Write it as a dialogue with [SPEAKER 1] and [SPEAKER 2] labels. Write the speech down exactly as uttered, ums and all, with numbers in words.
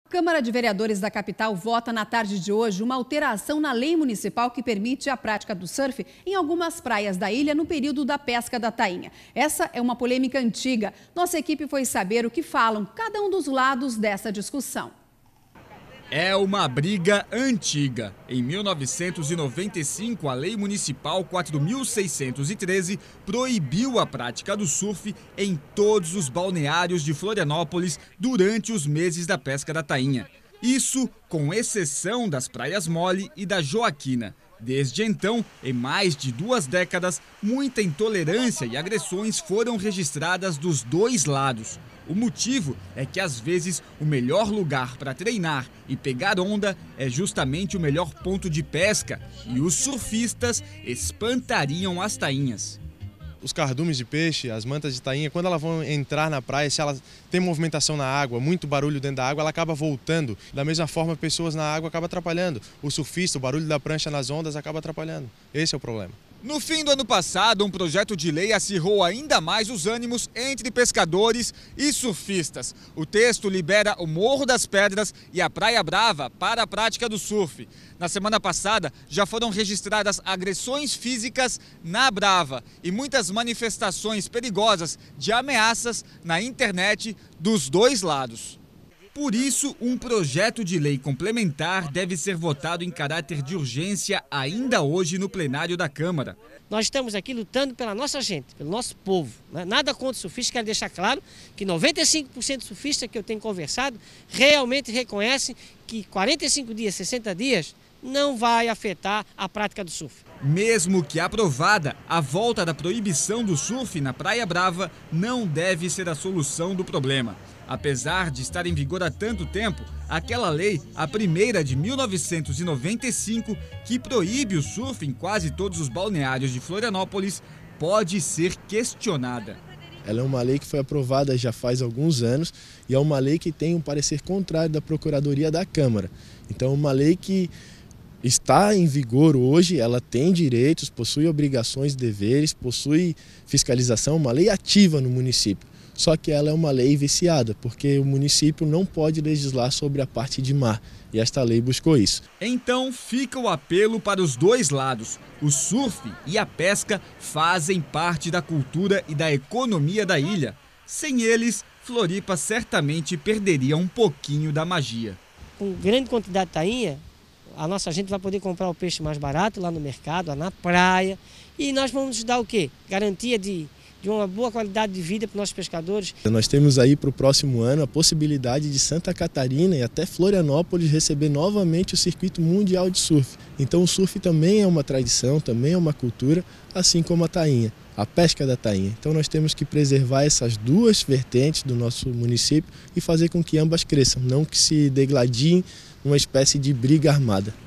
[SPEAKER 1] A Câmara de Vereadores da capital vota na tarde de hoje uma alteração na lei municipal que permite a prática do surf em algumas praias da ilha no período da pesca da tainha. Essa é uma polêmica antiga. Nossa equipe foi saber o que falam cada um dos lados dessa discussão.
[SPEAKER 2] É uma briga antiga. Em mil novecentos e noventa e cinco, a Lei Municipal quatro mil seiscentos e treze proibiu a prática do surf em todos os balneários de Florianópolis durante os meses da pesca da tainha. Isso com exceção das praias Mole e da Joaquina. Desde então, em mais de duas décadas, muita intolerância e agressões foram registradas dos dois lados. O motivo é que, às vezes, o melhor lugar para treinar e pegar onda é justamente o melhor ponto de pesca e os surfistas espantariam as tainhas.
[SPEAKER 3] Os cardumes de peixe, as mantas de tainha, quando elas vão entrar na praia, se elas têm movimentação na água, muito barulho dentro da água, ela acaba voltando. Da mesma forma, pessoas na água acabam atrapalhando. O surfista, o barulho da prancha nas ondas acaba atrapalhando. Esse é o problema.
[SPEAKER 2] No fim do ano passado, um projeto de lei acirrou ainda mais os ânimos entre pescadores e surfistas. O texto libera o Morro das Pedras e a Praia Brava para a prática do surf. Na semana passada, já foram registradas agressões físicas na Brava e muitas manifestações perigosas de ameaças na internet dos dois lados. Por isso, um projeto de lei complementar deve ser votado em caráter de urgência ainda hoje no plenário da Câmara.
[SPEAKER 4] Nós estamos aqui lutando pela nossa gente, pelo nosso povo. Nada contra o surfista, quero deixar claro que noventa e cinco por cento dos surfistas que eu tenho conversado realmente reconhecem que quarenta e cinco dias, sessenta dias, não vai afetar a prática do surf.
[SPEAKER 2] Mesmo que aprovada, a volta da proibição do surf na Praia Brava não deve ser a solução do problema. Apesar de estar em vigor há tanto tempo, aquela lei, a primeira de mil novecentos e noventa e cinco, que proíbe o surf em quase todos os balneários de Florianópolis, pode ser questionada.
[SPEAKER 5] Ela é uma lei que foi aprovada já faz alguns anos e é uma lei que tem um parecer contrário da Procuradoria da Câmara. Então, é uma lei que está em vigor hoje, ela tem direitos, possui obrigações e deveres, possui fiscalização, uma lei ativa no município. Só que ela é uma lei viciada, porque o município não pode legislar sobre a parte de mar, e esta lei buscou isso.
[SPEAKER 2] Então fica o apelo para os dois lados. O surf e a pesca fazem parte da cultura e da economia da ilha. Sem eles, Floripa certamente perderia um pouquinho da magia.
[SPEAKER 4] Com grande quantidade de tainha, a nossa gente vai poder comprar o peixe mais barato lá no mercado, lá na praia, e nós vamos dar o quê? Garantia de... de uma boa qualidade de vida para os nossos pescadores.
[SPEAKER 5] Nós temos aí para o próximo ano a possibilidade de Santa Catarina e até Florianópolis receber novamente o circuito mundial de surf. Então o surf também é uma tradição, também é uma cultura, assim como a tainha, a pesca da tainha. Então nós temos que preservar essas duas vertentes do nosso município e fazer com que ambas cresçam, não que se degladiem numa espécie de briga armada.